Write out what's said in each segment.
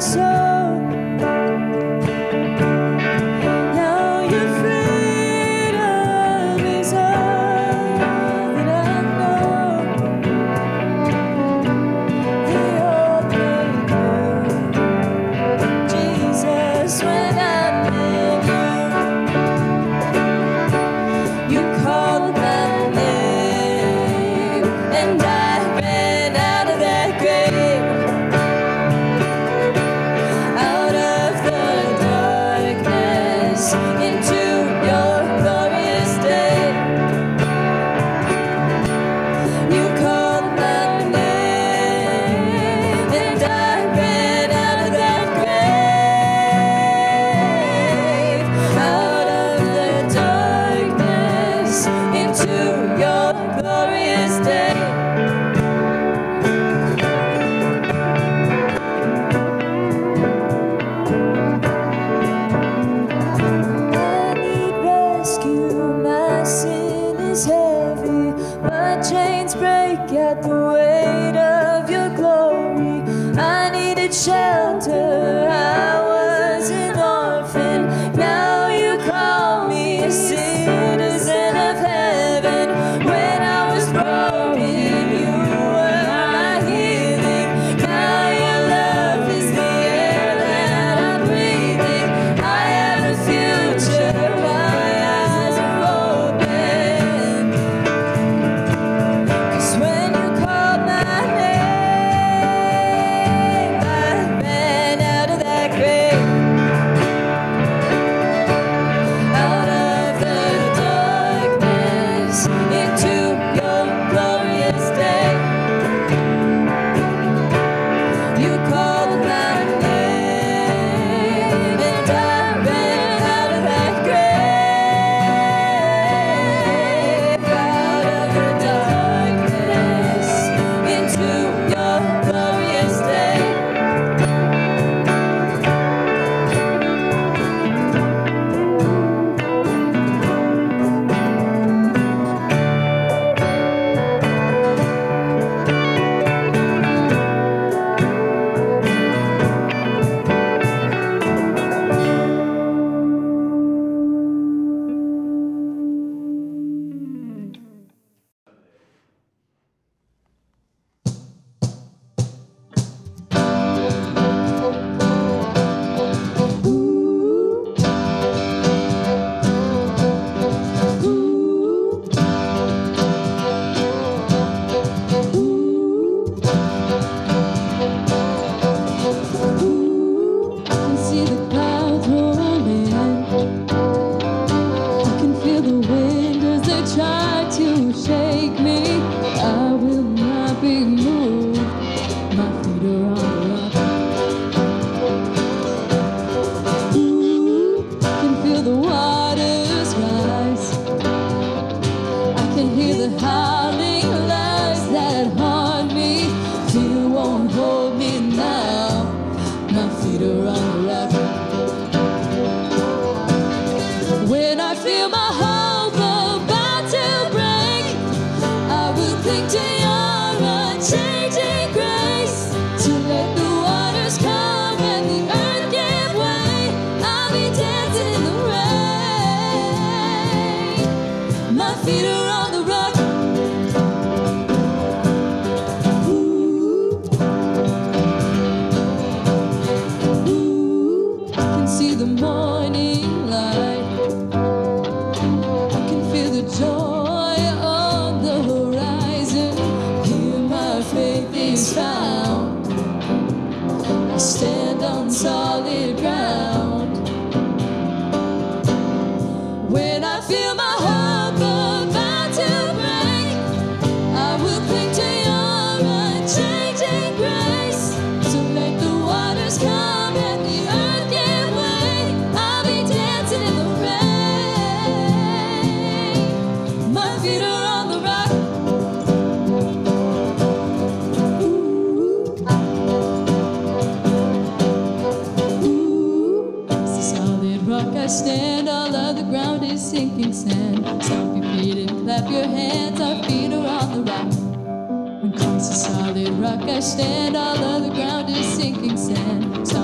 stand, all of the ground is sinking sand. Stomp your feet and clap your hands, our feet are on the rock. When Christ is solid rock I stand, all of the ground is sinking sand. Stomp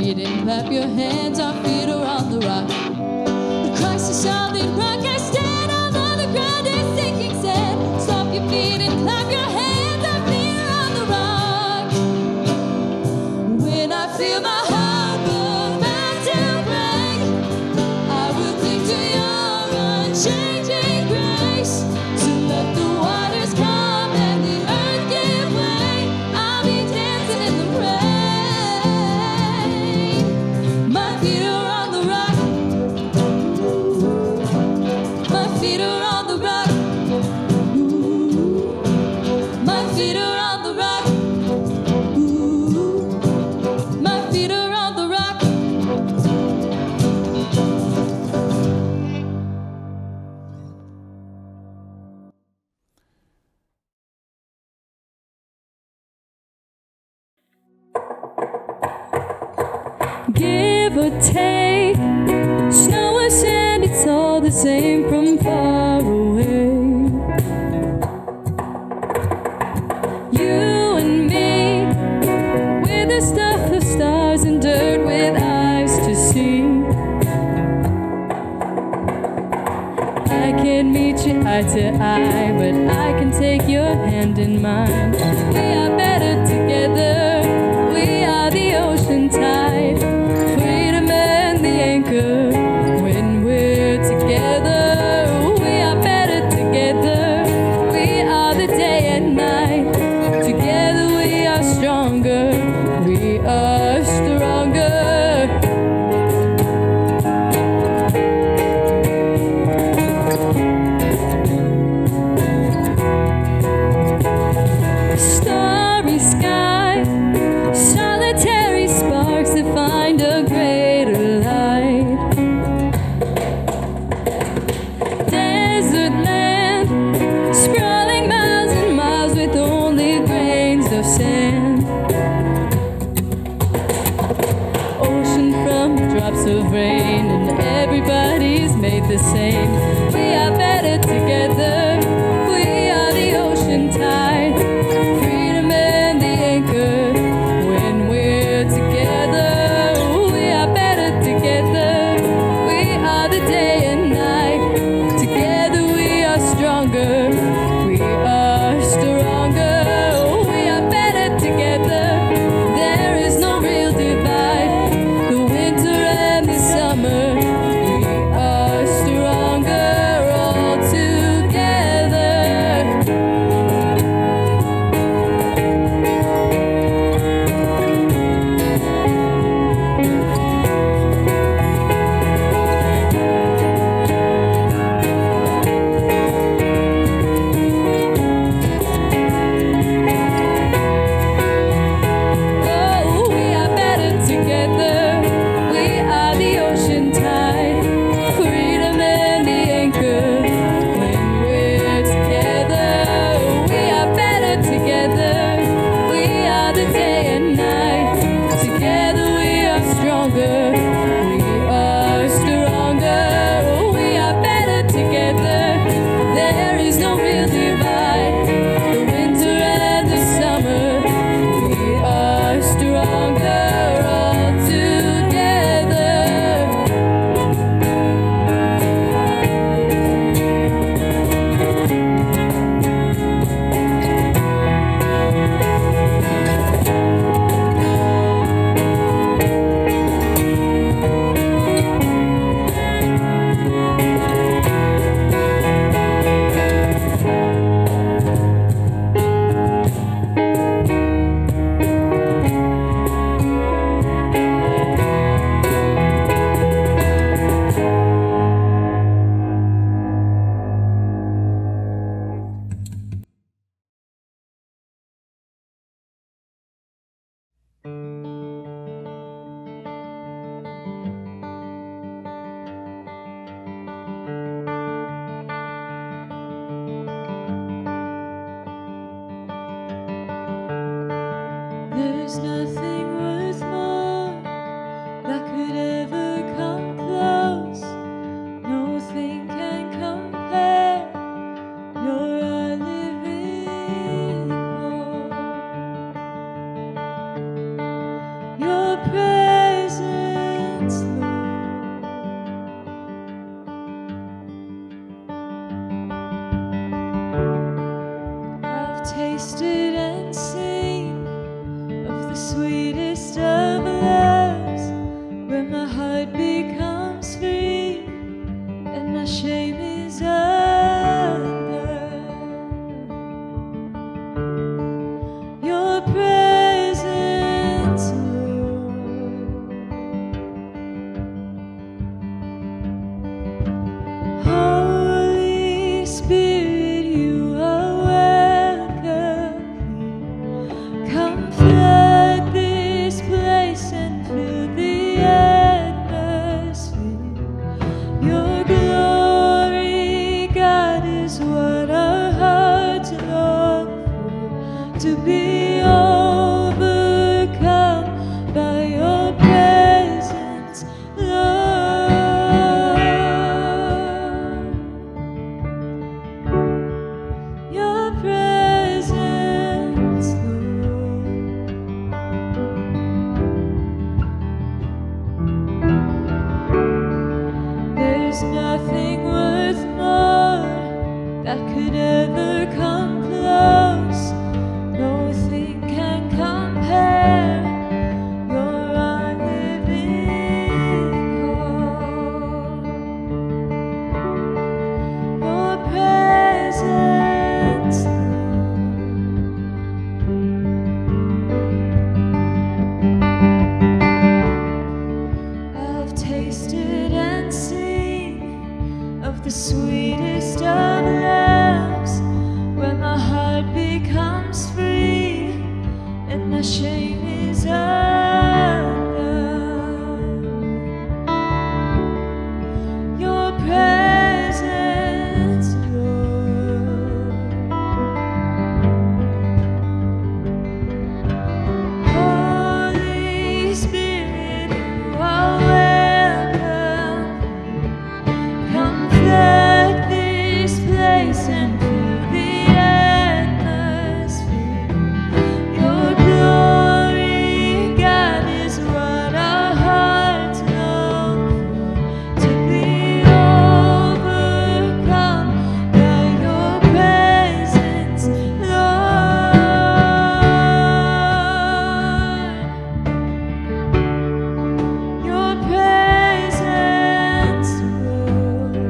feet and clap your hands. Our feet are on the rock. Christ is solid rock. I stand on the ground is sinking sand. Stop your feet and clap your hands. Our feet are on the rock. When I feel my heart about to break, I will cling to your unchanging grace. So let the waters come and the earth give way. I'll be dancing in the rain. My feet are on the rock. My feet are on the rock. My feet are on the rock. My feet are on the rock. Give or take, snow or sand, it's all the same from far away. You and me, we're the stuff of stars and dirt with eyes to see. I can't meet you eye to eye, but I can take your hand in mine. We are better together, we are the ocean tide, freedom and the anchor. When we're together, we are better together, we are the day and night. Together we are stronger, we are stronger. Starry sky, solitary sparks that find a greater light. Desert land, sprawling miles and miles with only grains of sand. Ocean from drops of rain, and everybody's made the same. We are better together, we are the ocean tide, freedom and the anchor. When we're together, we are better together, we are the day and night. Together we are stronger, we are stronger. We are better together, there is no real divide. The winter and the summer, we are stronger all together. Oh, we are better together, we are the ocean tide, freedom and the anchor. When we're together, we are better together, we are the day and night. Together we are stronger, we are stronger. We are better together, there is no real divide. The winter and the summer, we are stronger all together. atmosphere. Your glory, God, is what our hearts long for, to be overcome by your presence, Lord. Your presence, Lord. There's nothing worth more that could ever come close. Nothing can compare. You're our living hope. Your presence, I've tasted and seen of the sweetest of loves, when my heart becomes free and my shame is undone. Your presence, Lord. Holy Spirit, you are welcome. Come flood this place and fill the atmosphere. Your glory, God, is what our hearts long for, to be overcome by your presence, Lord. Your presence, Lord.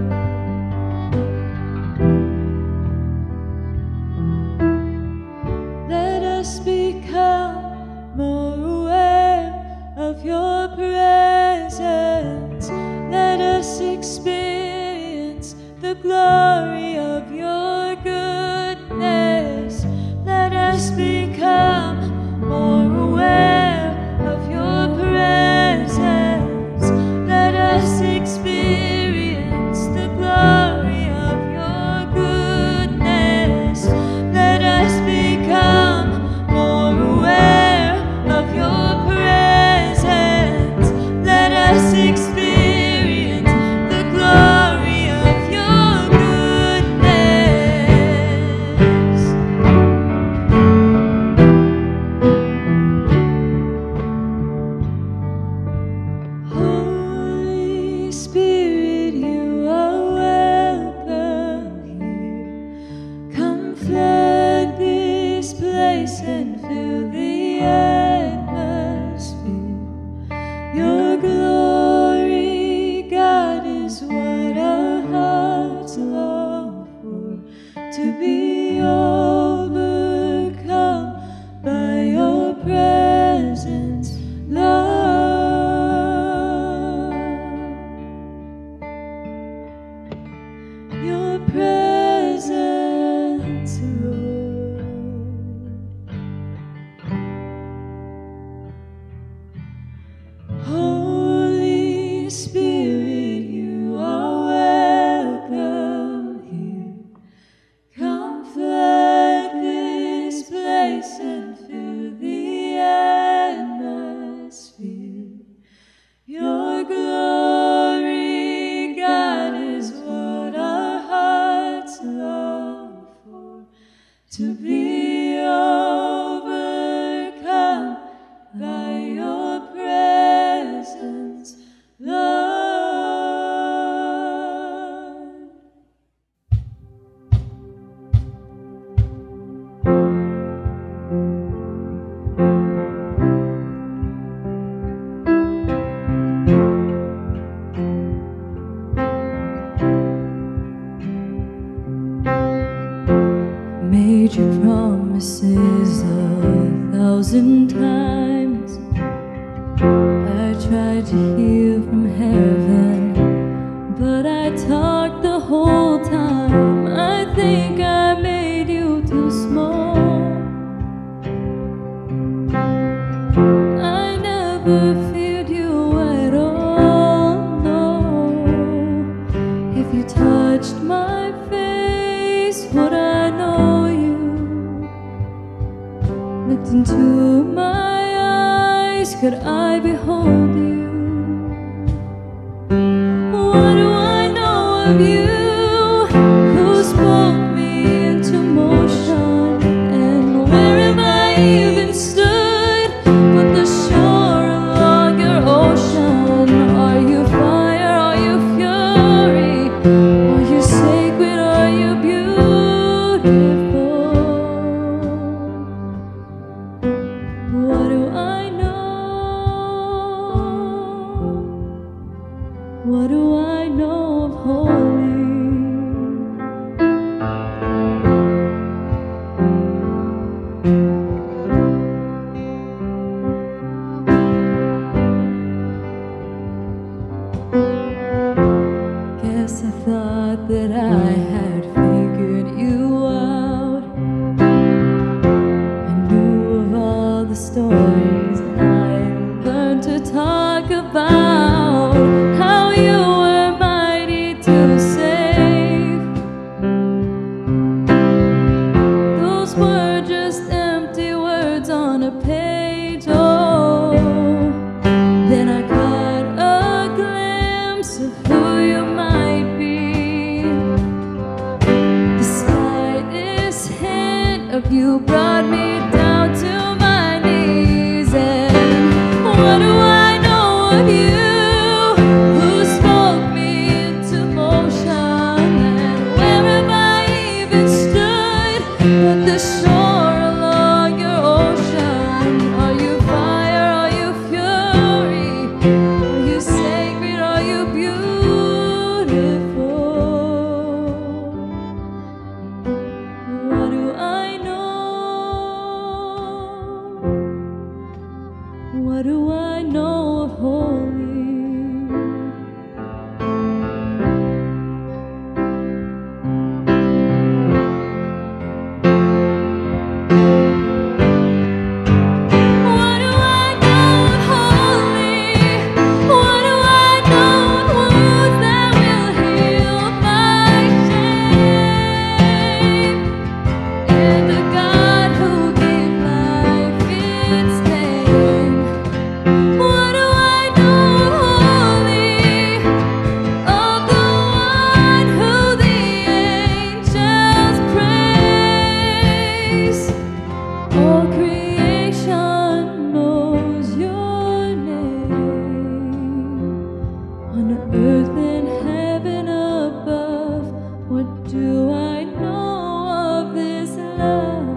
Let us become more aware of your presence. Let us experience the glory of your goodness. Let us become more aware of your presence. Let us experience the glory of your goodness. Let us become more aware of your presence. Let us experience the glory of your goodness. Holy Spirit, you are welcome here. Come flood this place and fill the atmosphere. Your glory, God, is what our hearts long for, to be overcome by your presence, Lord. Your presence, Lord. Holy Spirit, you are welcome here. Come flood this place and fill the atmosphere. Your glory, God, is what our hearts long for, to be overcome by your presence, Lord. Made your promises 1,000 times. I tried to hear from heaven, but I talked the whole time. I think I made you too small. I never feared you when you touched my face, would I know you? Looked into my eyes, could I behold you? What do I know of you? Who spoke me into motion? And where am I even stood but the shore along your ocean? Are you fire? Are you fury? Are you sacred? Are you beautiful? What do I know? What do I know of holy? Guess I thought that I had figured you out. I knew of all the stories I learned to talk about, how you were mighty to save. Those were just empty words on a page. Oh, then I caught a glimpse of who you might be. The slightest hint of you brought me down to my knees. And what do I know of you? Who spoke me into motion? And where have I even stood but the shore along your ocean? Are you fire? Are you fury? Are you sacred? Are you beautiful? What do I know? What do I know of holy? What do I know of holy? What do I know of wounds that will heal my shame? And the God who gave life its name. What do I know of holy? Of the one who the angels praise. All creation knows your name. On earth and heaven above, what do I know of this love?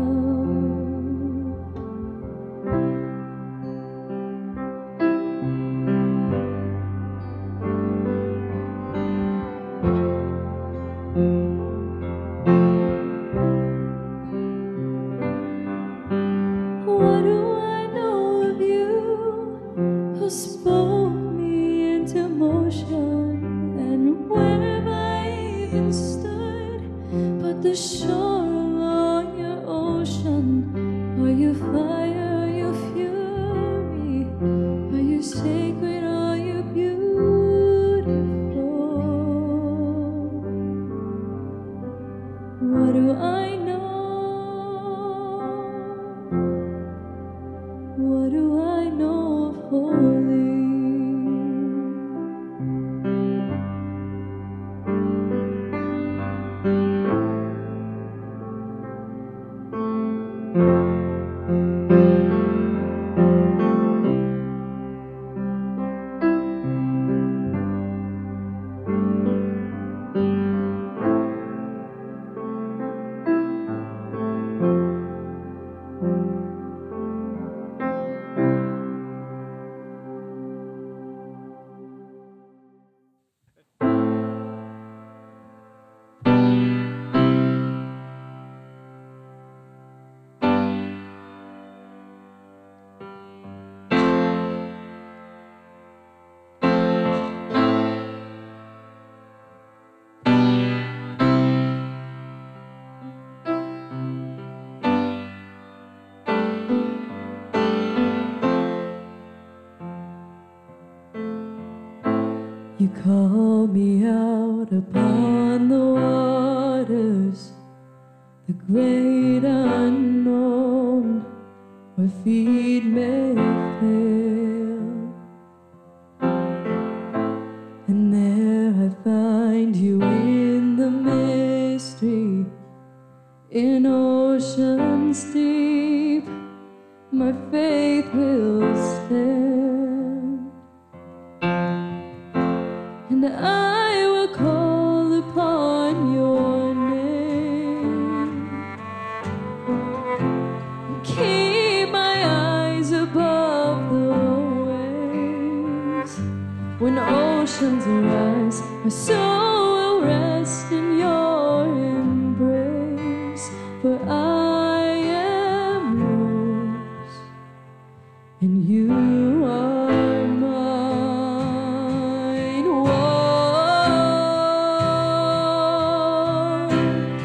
What do I know of you? Who spoke me into motion? And where have I even stood but the shore along your ocean? Are you fire? Are you fury? Are you sacred? Are you beautiful? What do I know? What do I know of holy? You call me out upon the waters, the great unknown, where feet may fail. And there I find you in the mystery, in oceans deep, my faith will stand. And I will call upon your name, and keep my eyes above the waves. When oceans arise, my soul will rest in your embrace. For I am yours, and you are mine. Whoa.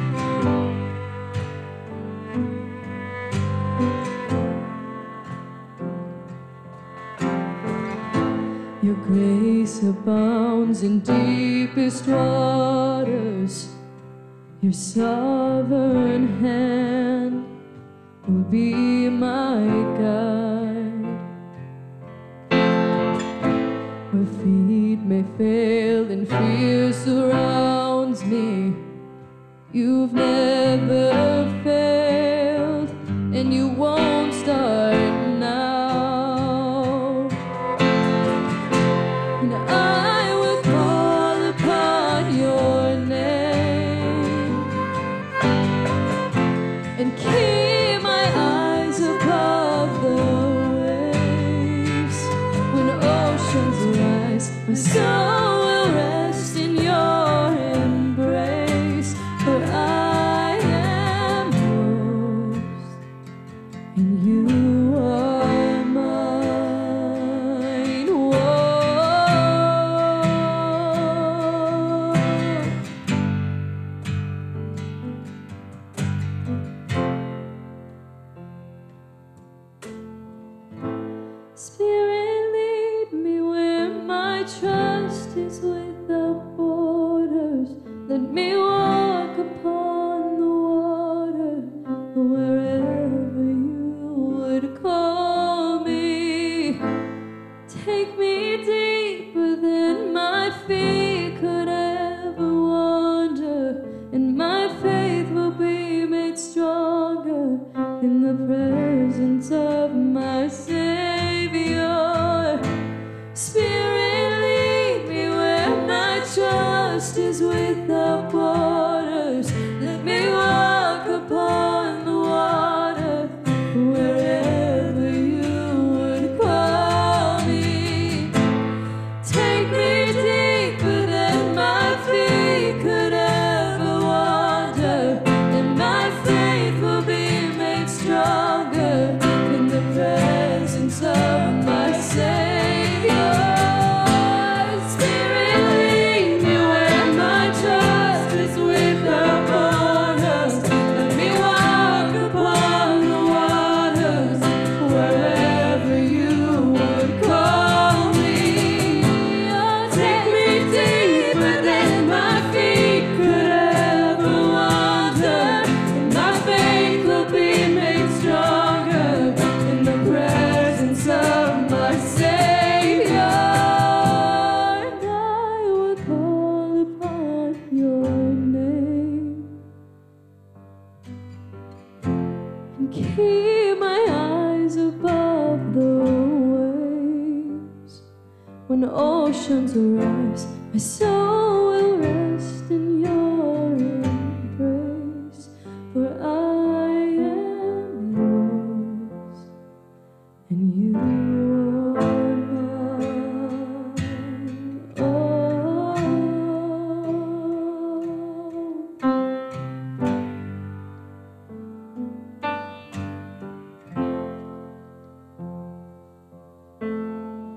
Your grace abounds in deepest waters. Your sovereign hand will be my guide. Where feet may fail and fear surrounds me, you've never failed, and you won't start now. And I will call upon your name, and keep my eyes above the waves. When oceans rise, my soul will rest in your embrace. For I am yours, and you are mine. Whoa. Spirit, lead me where my trust is without borders. Let me walk upon the water, wherever you would call me. Take me deeper than my feet could ever wander, and my faith will be made stronger in the presence of my Savior. Spirit, lead me where my trust is without borders. Let me walk upon the water, wherever you would call me. Take me deeper than my feet could ever wander, and my faith will be made stronger in the presence of my Savior. Spirit, lead me where my trust is without borders. Let me walk upon the waters, wherever you would call me. Oh, take me deeper than my feet could ever wander, and my faith will be made stronger in the presence of my Savior. And I will call upon your name, and keep my eyes above the waves. When oceans arise, my soul will rest in your embrace. For I am yours, and you are mine. Oh.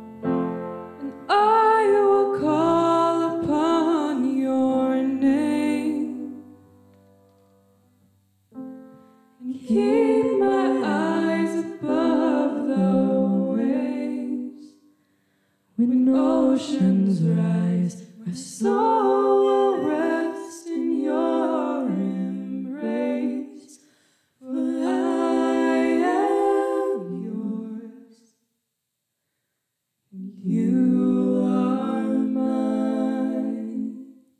And I will call upon your name. when oceans rise, my soul will rest in your embrace, for I am yours, and you are mine.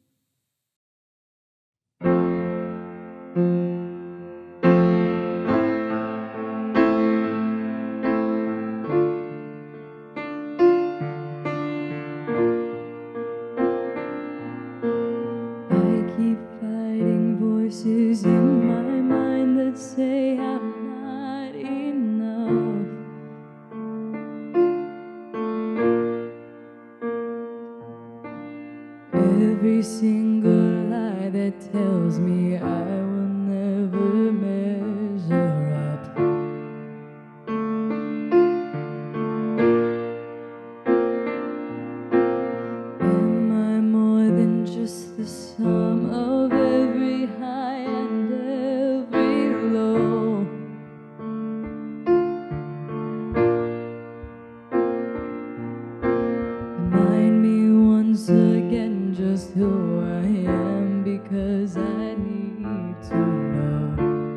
Voices in my mind that say I'm not enough. Every single lie that tells me I will never measure up. Am I more than just the sum of every high and every low? Remind me once again just who I am, because I need to know.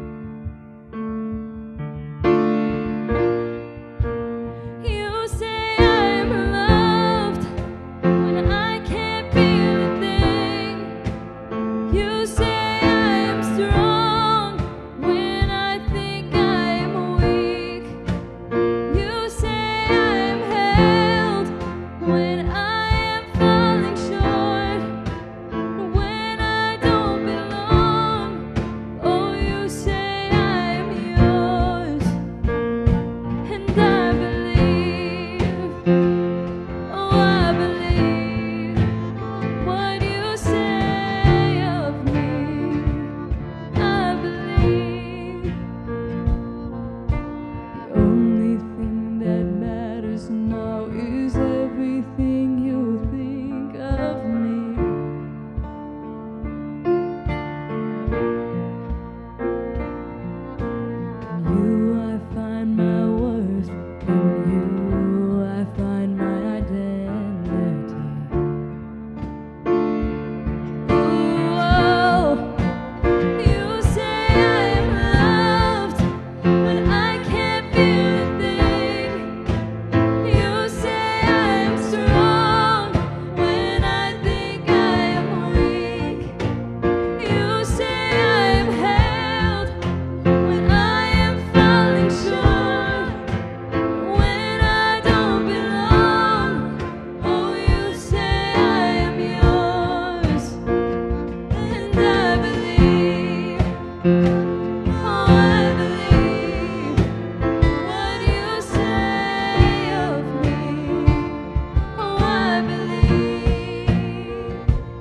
You say I'm loved when I can't feel a thing. You say I'm strong when I think I'm weak. You say I'm held when I am falling short, when I don't belong. Oh, you say I'm yours, and I believe. Oh, I believe what you say of me. I believe. The only thing that matters now is everything you think of me. In you I find my worth, in you I find my identity. Ooh, you say I'm loved when I can't feel a thing. You say I'm strong when I think I'm weak. You say I'm held when I am falling short, when I don't belong. Oh, you say I am yours, and I believe. Oh, I believe what you say of me. Oh, I believe.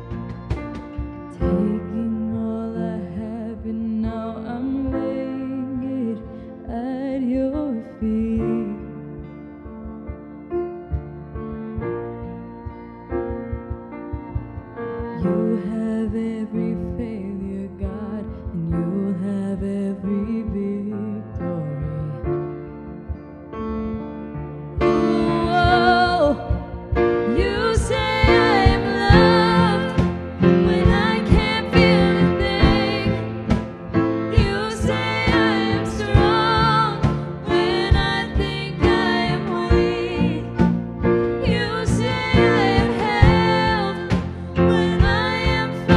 Taking all I have and now I'm laying it at your feet. You have every failure, God, and you'll have every victory. Ooh, you say I'm loved when I can't feel a thing. You say I'm strong when I think I'm weak. You say I'm held when I am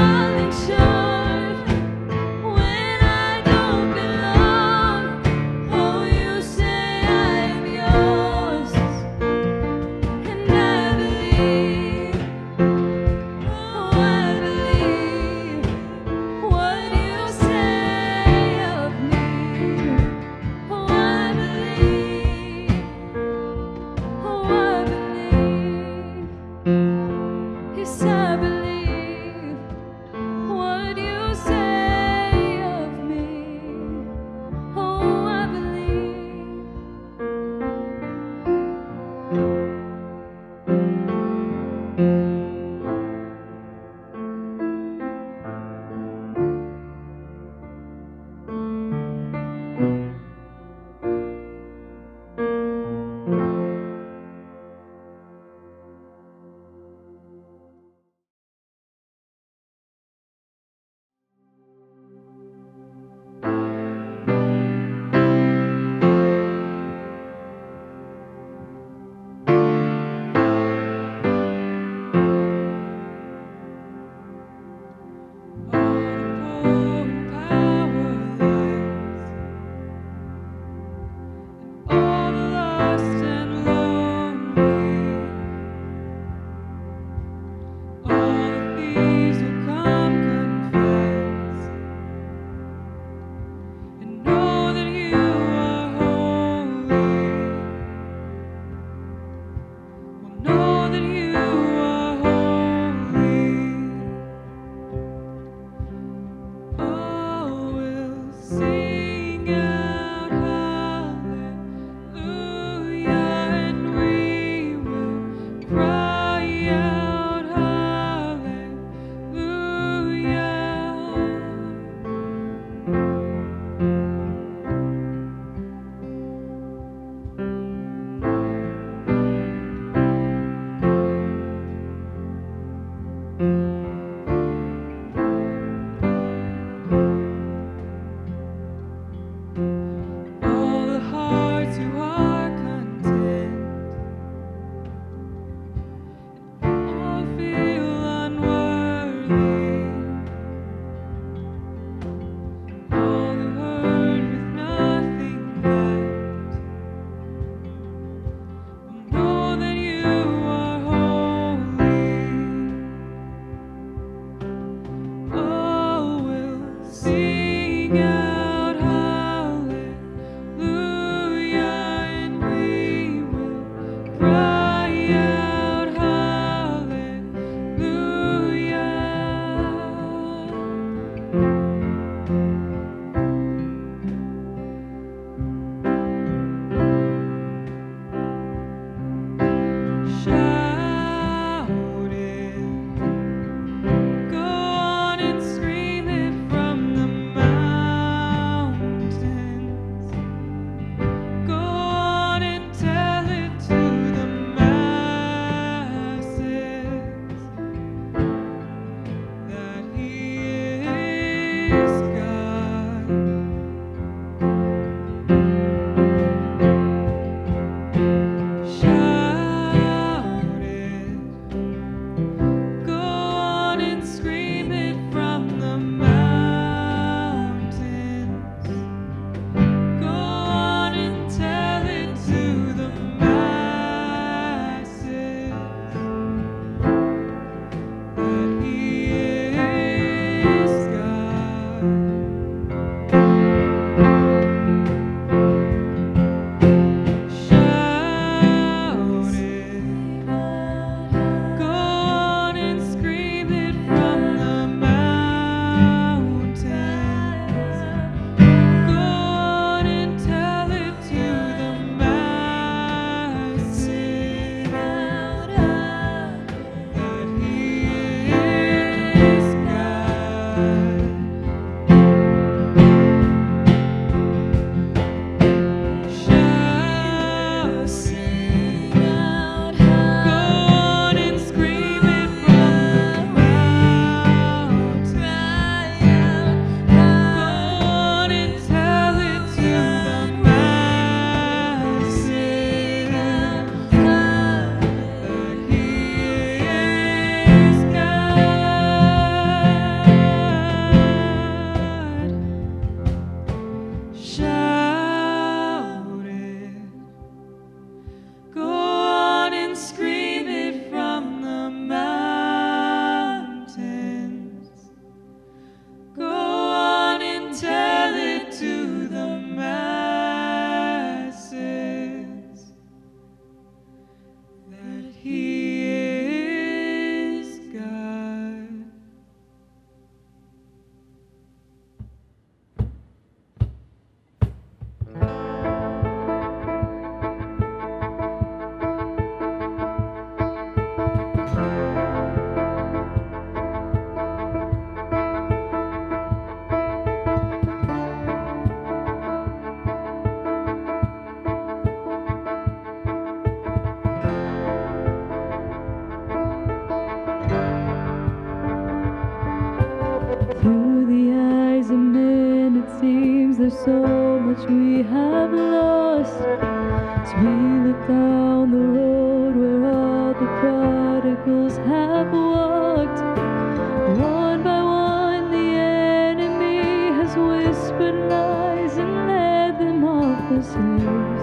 As we look down the road where all the prodigals have walked, one by one the enemy has whispered lies and led them off the slaves.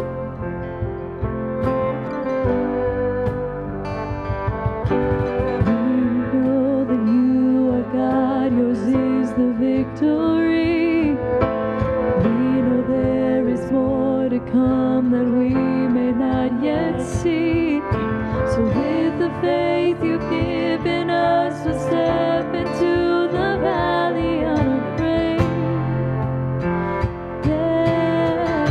We know that you are God, yours is the victory. We know there is more to come that we may not yet see. So with the faith you've given us, we'll step into the valley unafraid. Yeah.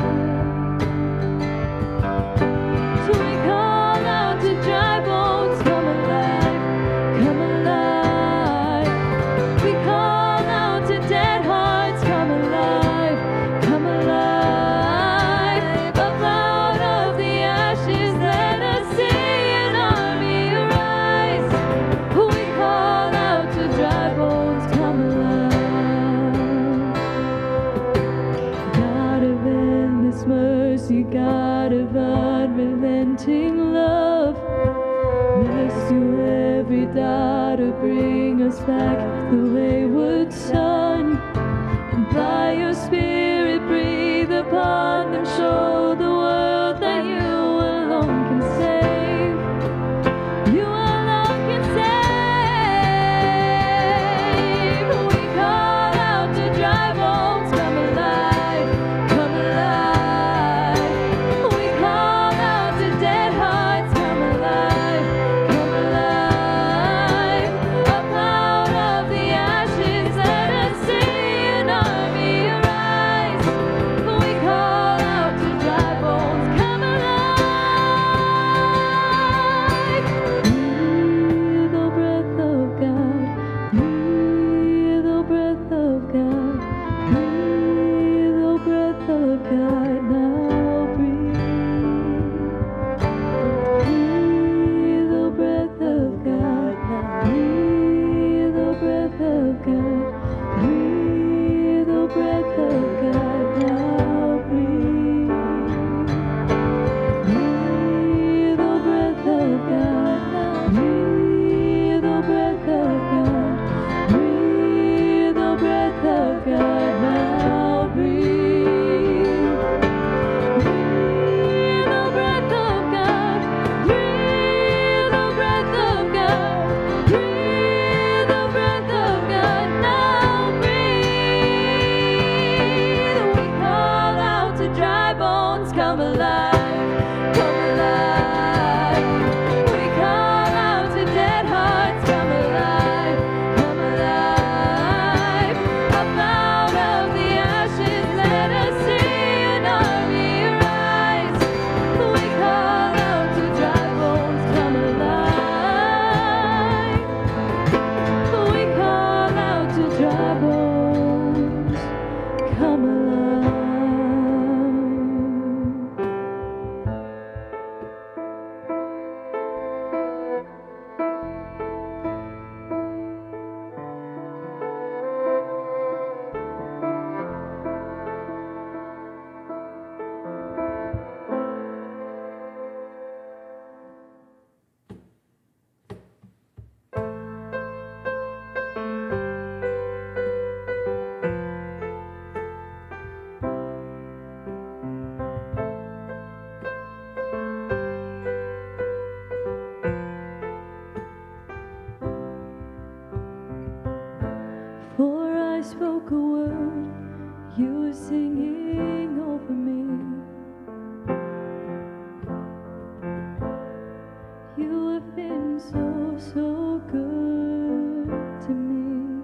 So we call out to dry bones, come alive, come alive. We call out to dead hearts, come alive, come alive. Up out of the ashes, let us see an army arise. We call out to dry bones, come alive. God of endless mercy, God of unrelenting love, rescue every daughter, bring us back the wayward son. And by your spirit breathe upon them, show the world that you alone can save. You alone can save. We call out to dry bones, come alive, come alive. We call out to dead hearts, come alive, come alive. Up out of the ashes, let us see an army arise. We call out to dry bones, come alive. Breathe, O breath of God. Breathe, O breath of God. Breathe, O breath of God. Now breathe. Breathe, O breath of God. Breathe, O breath of God. Breathe, O breath of God. Now breathe. Breathe, O breath of God. Breathe, O breath of God. Breathe, O breath of God. Now breathe. Breathe, O breath of God. Breathe, O breath of God. Breathe, O breath of God. Now breathe. We call out to dry bones, come alive, come alive. We call out to dead hearts, come alive, come alive. Up out of the ashes, let us see an army arise. We call out to dry bones, come alive. We call out to dry bones, come alive. Before I spoke a word, you were singing over me. You have been so, so good to me.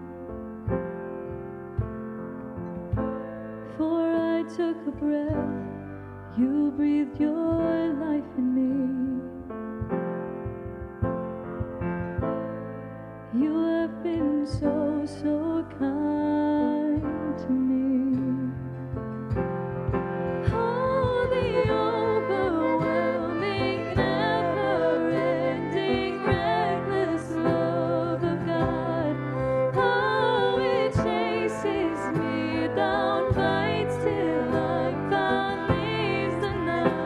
Before I took a breath, you breathed your life in me. You have been so, so kind to me. Oh, the overwhelming, never-ending, reckless love of God. Oh, it chases me down, fights till I'm found, leaves the night.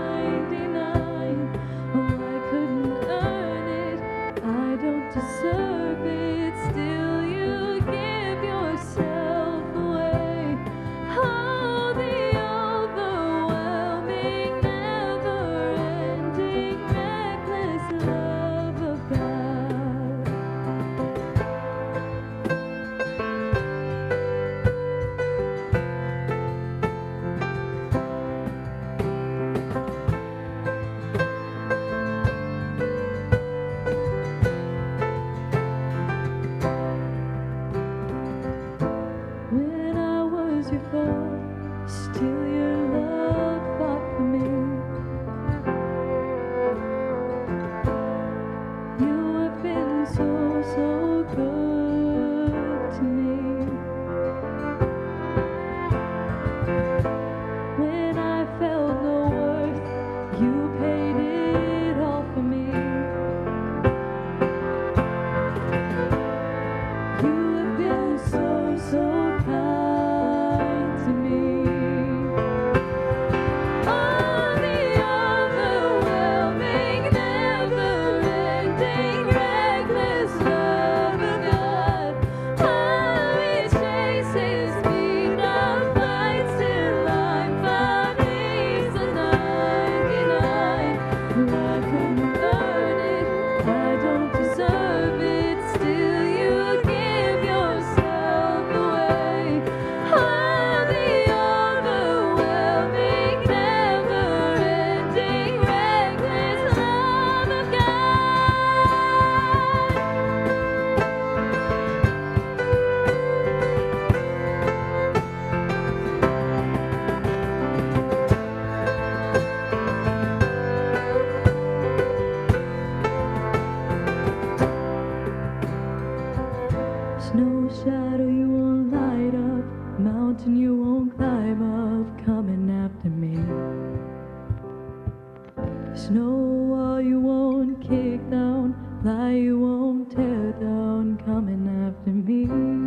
lie you won't tear down, coming after me.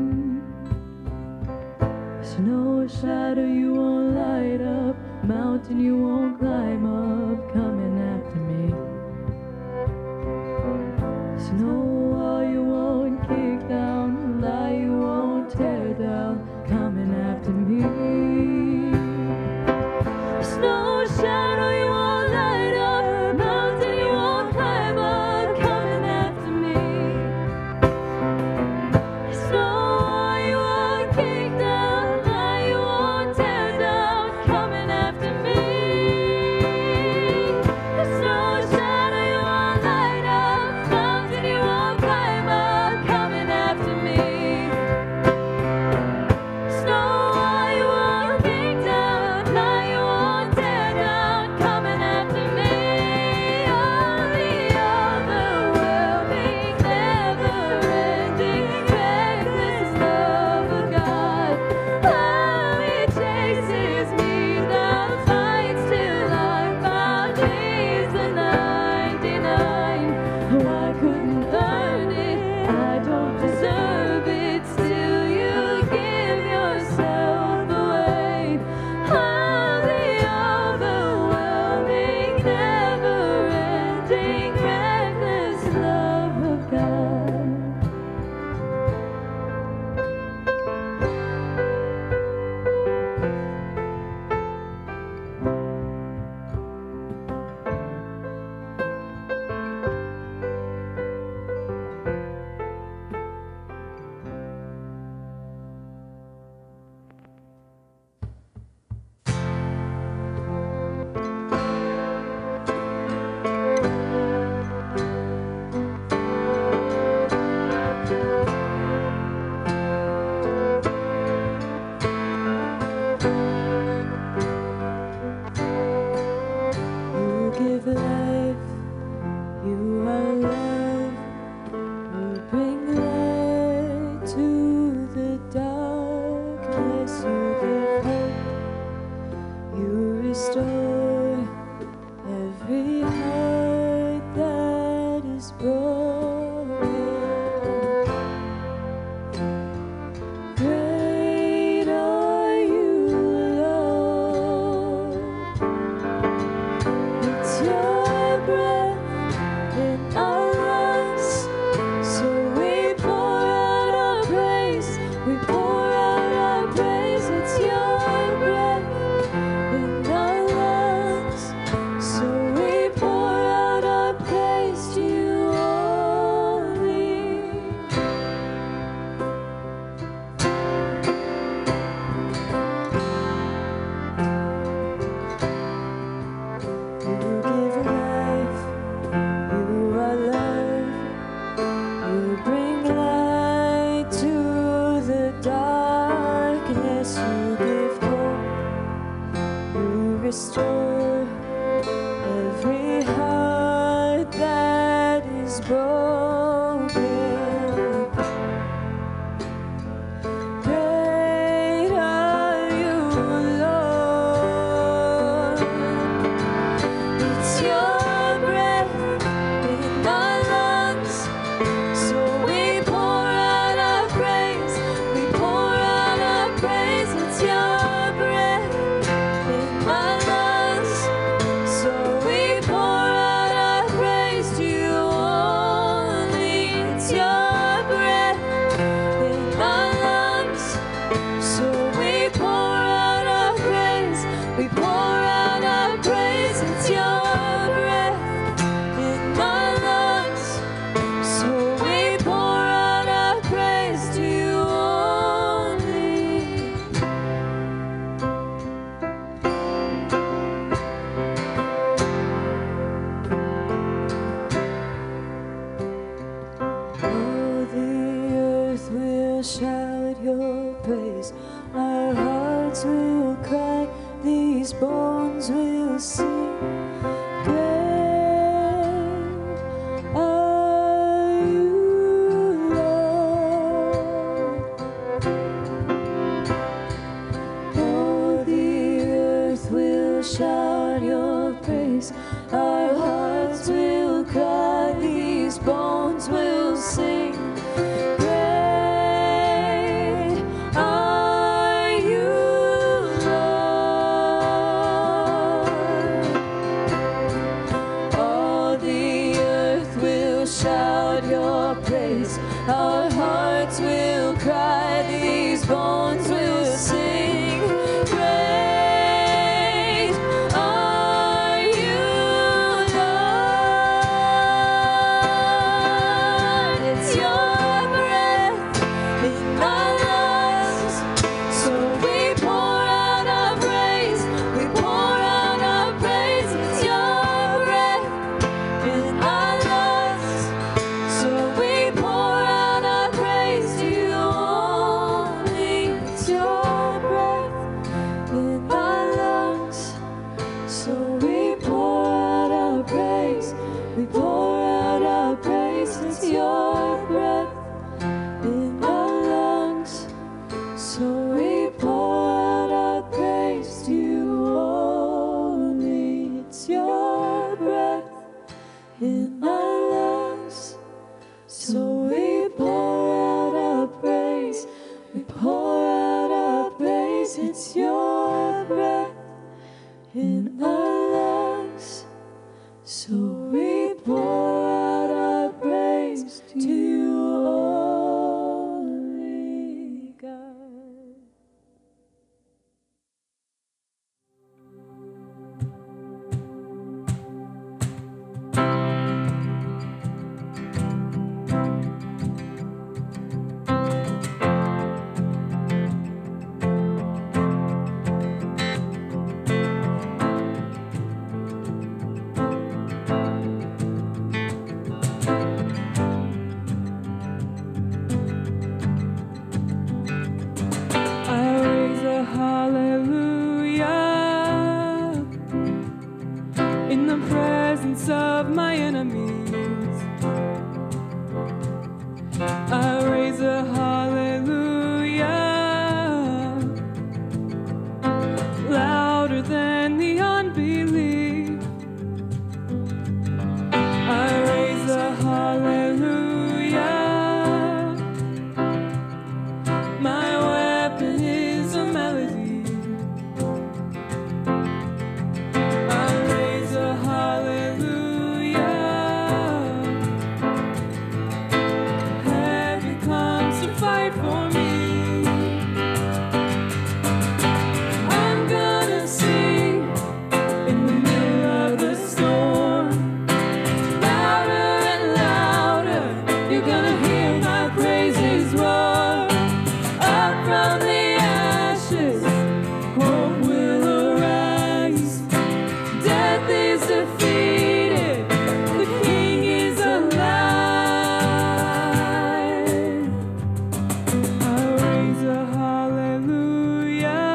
Snow shadow you won't light up, mountain you won't climb up, coming after me. Snow wall you won't kick down, lie you won't tear down, coming after me. Snow shadow you won't light up, mountain you won't climb up, coming after me. Snow wall you won't kick down, lie you won't tear down, coming after me. Snow shadow you won't light up, mountain you won't climb up, coming after me. Snow wall you won't kick down, lie you won't tear down, coming after me. Oh, the overwhelming, never-ending, reckless love of God. Oh, it chases me down, fights till I'm found. He's the 99. Oh, I couldn't earn it, I don't deserve it, still you give yourself away. Oh, the overwhelming, never-ending, reckless love of God. You give life, you are love, you bring light to the darkness, you give hope, you restore every heart that is broken. Great are you, Lord. It's your breath in our lungs, so we pour out our praise. We pour out our praise. It's your breath in our lungs, so we pour out our praise to you only. You give life, you are love, you bring light to the darkness, you give hope, you restore every heart that is broken. Great are you, Lord. It's your breath in our lungs, so we pour out our praise. We pour out our praise. It's your breath in our lungs, so we pour out our praise to you only. It's your breath in our lungs, so we pour out our praise. We pour out our praise. It's your breath in our lungs, so we pour out our praise to you only. Oh, the earth will shout your praise. Our hearts will cry, these bones will sing. Great are you, Lord. Oh, the earth will shout your praise. Our hearts will cry, these bones shout your praise. Our hearts will cry, these bones will sing. Great are you, Lord. It's your breath in our lungs, so we pour out our praise. We pour out our praise. It's your breath in our lungs, so we pour out our praise to you only. It's your breath in our lungs, so we pour out our praise. We pour out our praise. It's your breath in our lungs, so we pour out our praise to you only. It's your breath in our lungs, so we pour out our praise. We pour out our praise. It's your breath in our lungs, so we pour out our praise to you only, God. I raise a hallelujah in the presence of my enemies. I raise a hallelujah louder than the unbelief. I raise a hallelujah. My weapon is a melody. I raise a hallelujah. Heaven comes to fight for me. I'm gonna sing in the middle of the storm. Louder and louder, you're gonna hear my praises roar. Up from the ashes, hope will arise. Death is defeated, the King is alive. I raise a hallelujah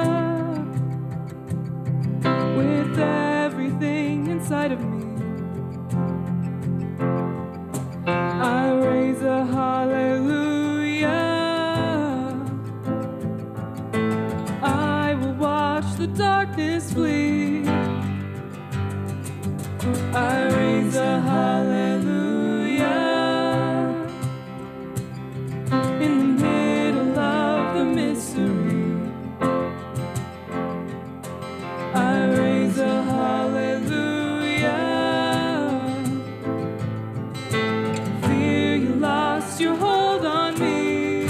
with everything inside of me. I raise a hallelujah. I will watch the darkness flee. I raise a hallelujah in the middle of the mystery. I raise a hallelujah. Fear you lost your hold on me.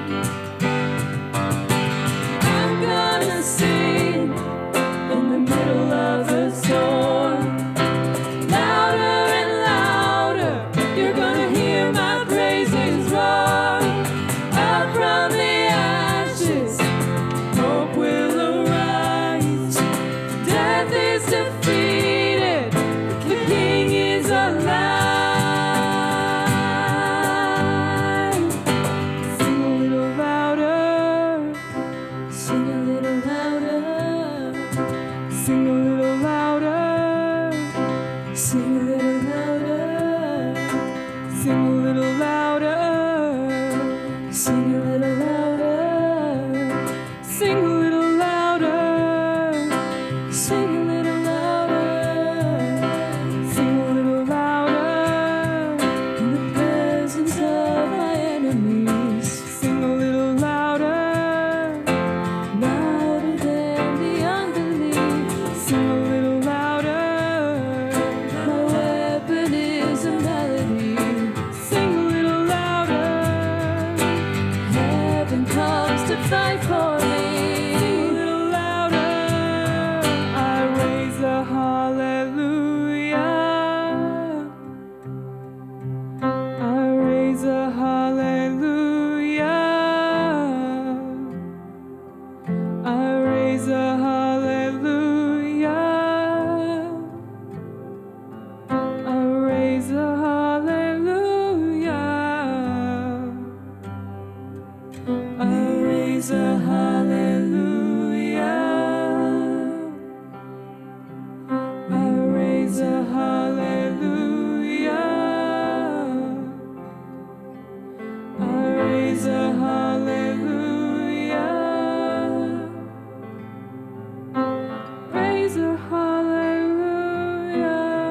I'm gonna sing in the middle of the storm. Louder and louder, you're gonna hear my praises roar. Up from the ashes, hope will arise. Death is defeated, the King is alive. raise a hallelujah. I raise a hallelujah. I raise a hallelujah. I raise a hallelujah. I raise a hallelujah. I raise a hallelujah. Raise a hallelujah.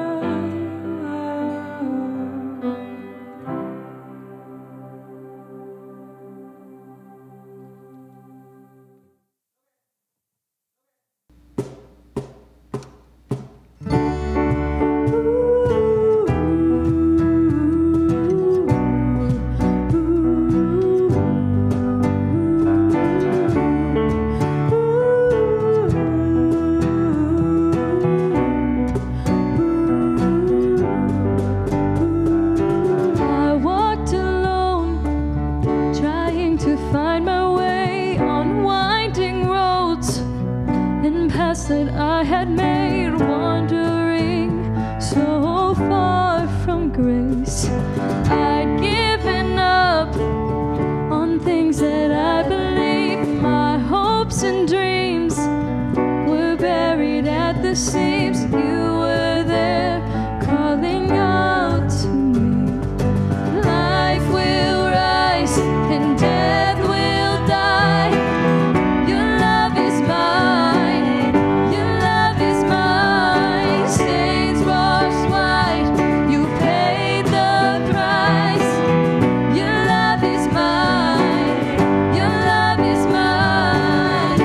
I walked alone, trying to find my way on winding roads and paths that I had made, wandering so far from grace. I'd given up on things that I believed. My hopes and dreams were buried at the seams. You were there calling out to me. Life will rise and death will die. Your love is mine. Your love is mine. Stains washed white. You paid the price. Your love is mine. Your love is mine.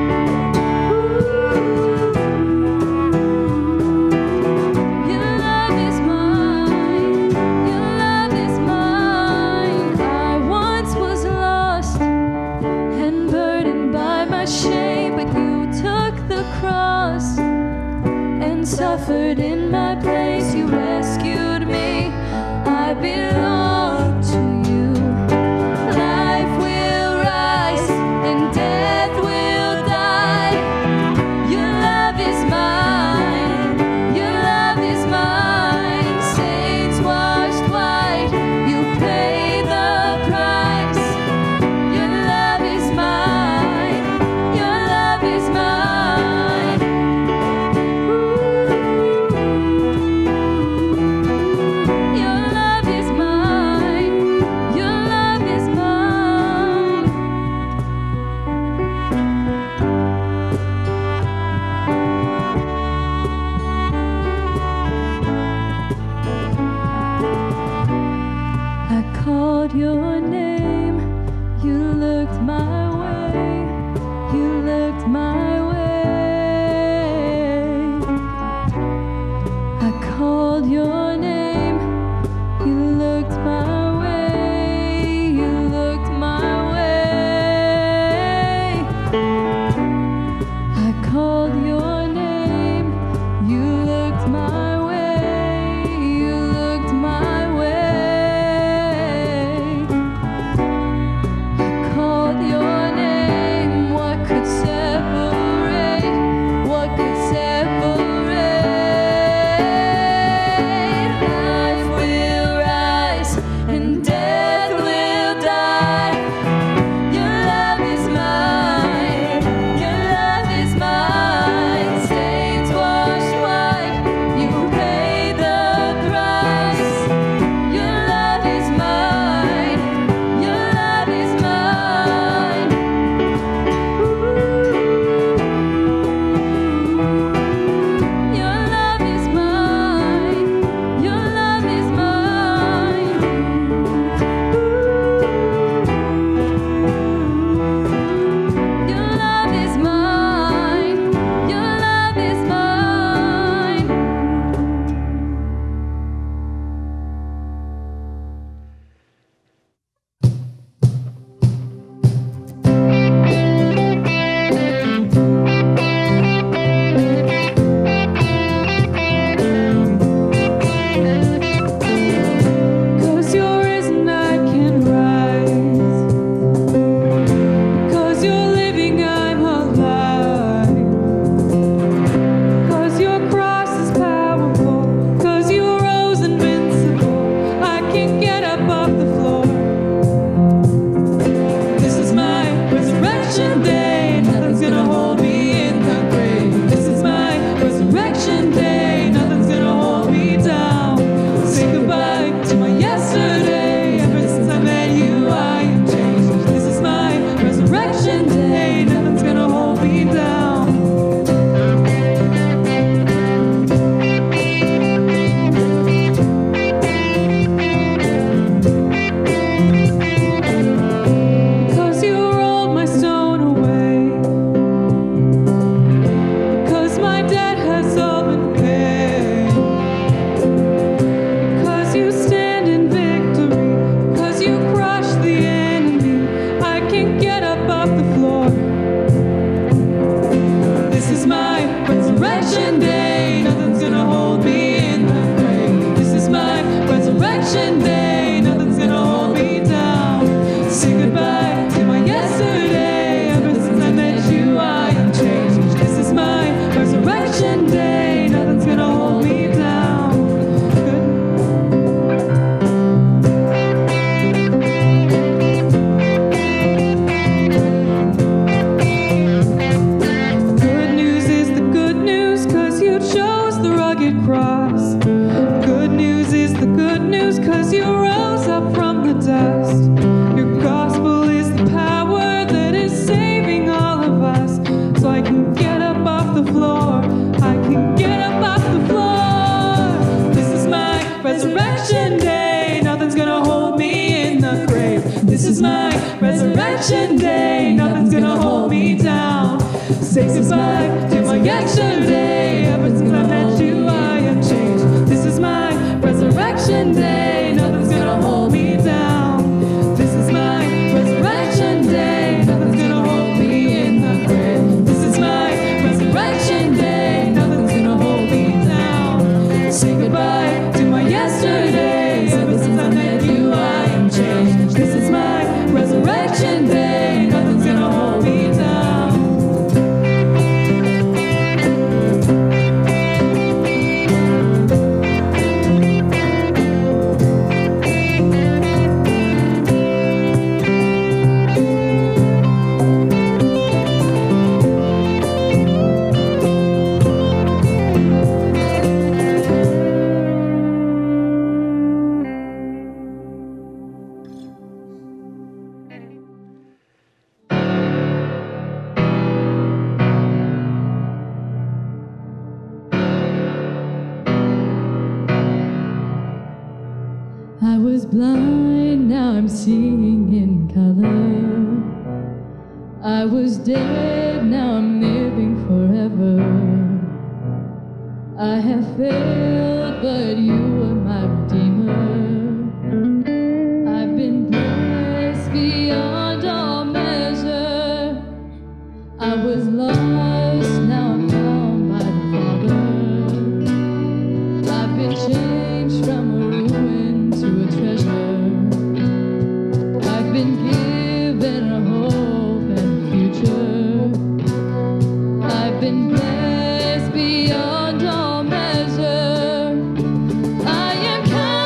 Your love is mine. Your love is mine. I once was lost and burdened by my shame, but you took the cross and suffered in my place. You rescued me. I belong to you. Life will rise and death will die. Your love is mine. Your love is mine. Stains washed white. You paid the price. Your love is mine. Your love is mine. Your love is mine. Your love is mine. I called your name, you looked my way, you looked my way. I called your name, you looked my way, you looked my way. I called your name, you looked my way, you looked my way. I called your dust. Your gospel is the power that is saving all of us. So I can get up off the floor. I can get up off the floor. This is my resurrection day. Nothing's gonna hold me in the grave. This is my resurrection day. Nothing's gonna hold me down. Say goodbye to my yesterday. Ever since I met you, I am changed. This is my resurrection day. Nothing's gonna hold me down. This is my resurrection day. Nothing's gonna hold me in the grave. This is my resurrection day. Nothing's gonna hold me down. Say goodbye to my yesterdays. Ever since I met you, I am changed. This is my resurrection day. Nothing's gonna hold me down. I was blind, now I'm seeing in color. I was dead, now I'm living forever. I have failed, but you were my redeemer. I've been blessed beyond all measure. I was lost, now I'm found by the Father. I've been changed from a ruin to a treasure. I've been given a hope and a future. I've been blessed beyond all measure. I am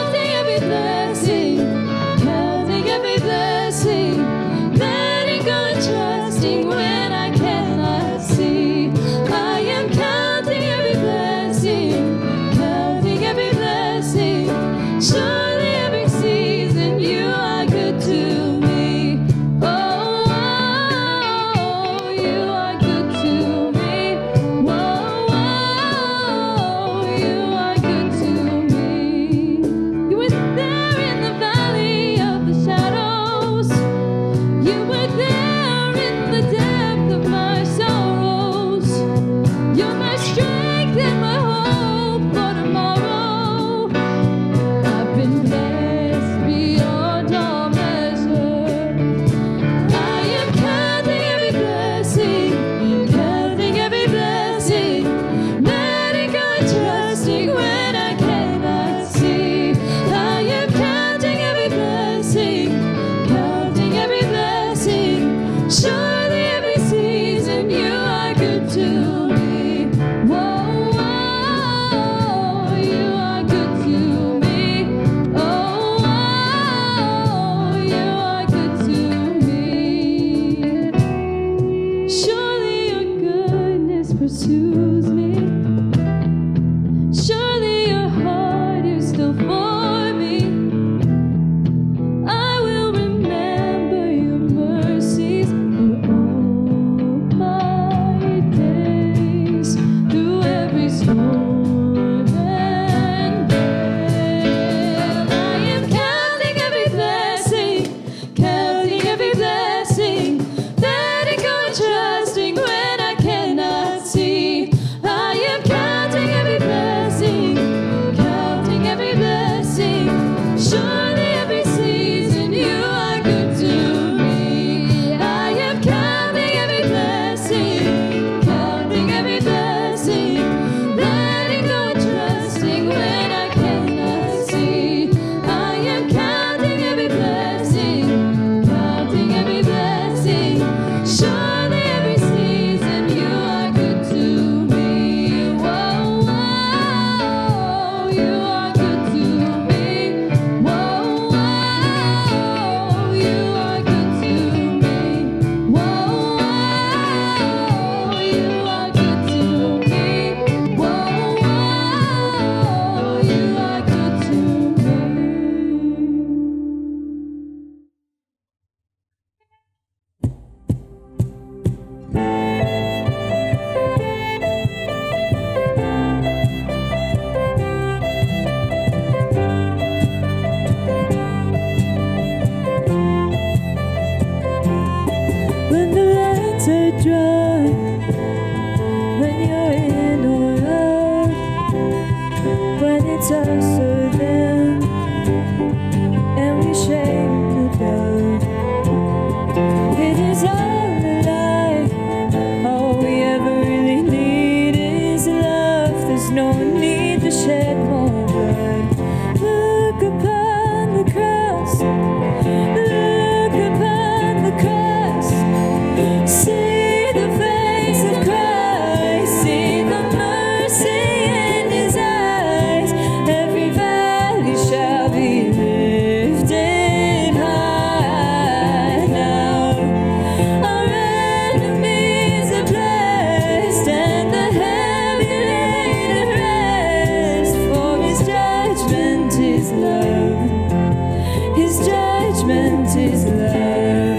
it's us or them, and we share the love. It is all alive. All we ever really need is love. There's no need to shed more blood. Look upon the cross. Look upon the cross. See the face of Christ. See the mercy in His eyes. Every valley shall be lifted high. Now our enemies are blessed, and the heavy laden rest. For His judgment is love. His judgment is love.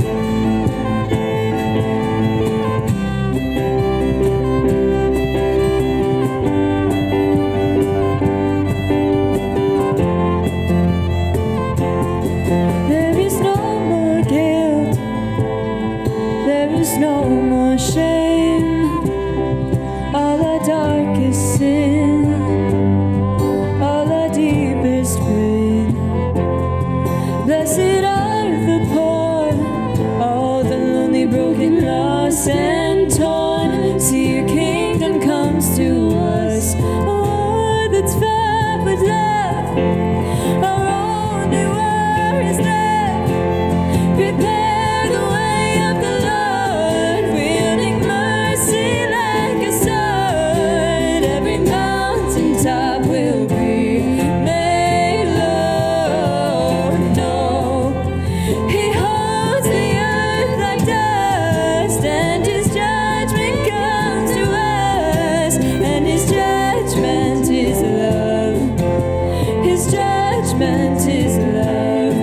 There is no more guilt. There is no more shame. All our darkest sin, all our deepest pain. Blessed are the poor, all the lonely, broken, lost, and torn. See, your kingdom comes to us. A world that's filled with love. Our only war is love. Prepare the way of the Lord, wielding mercy like a sword. Every mountaintop will be made low. No, He holds the earth like dust, and His judgment comes to us. And His judgment is love. His judgment is love.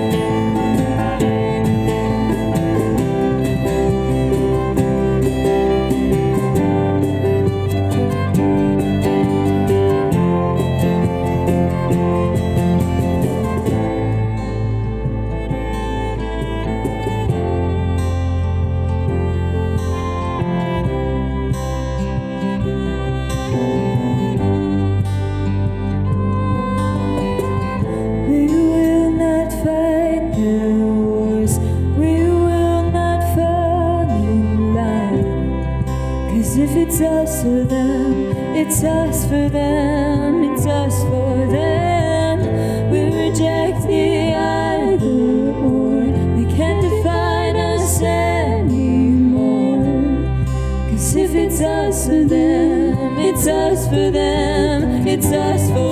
We will not fight their wars. We will not fall in line. 'Cause if it's us or them, it's us for them, it's us for them. We reject the either or. They can't define us anymore. 'Cause if it's us or them, it's us for them, it's us for